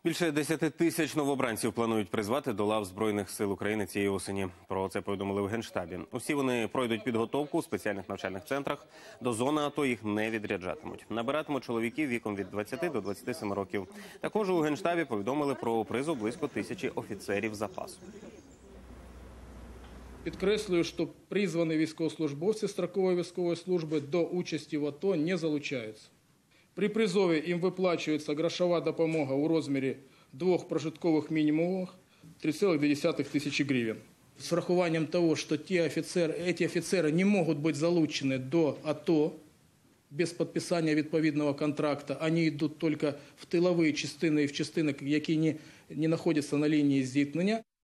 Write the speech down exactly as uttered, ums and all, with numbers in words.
Більше десяти тисяч новобранців планують призвати до лав Збройних сил України цієї осені. Про це повідомили в Генштабі. Усі вони пройдуть підготовку у спеціальних навчальних центрах. До зони АТО їх не відряджатимуть. Набиратимуть чоловіків віком від двадцяти до двадцяти семи років. Також у Генштабі повідомили про призов близько тисячі офіцерів запасу. Підкреслюю, що призвані військовослужбовці строкової військової служби до участі в АТО не залучаються. При призові їм виплачується грошова допомога у розмірі двох прожиткових мінімумів три цілих дві десятих тисячі гривень. З врахуванням того, що ті офіцери, ці офіцери не можуть бути залучені до АТО без підписання відповідного контракту, вони йдуть тільки в тилові частини і в частини, які не, не знаходяться на лінії зіткнення.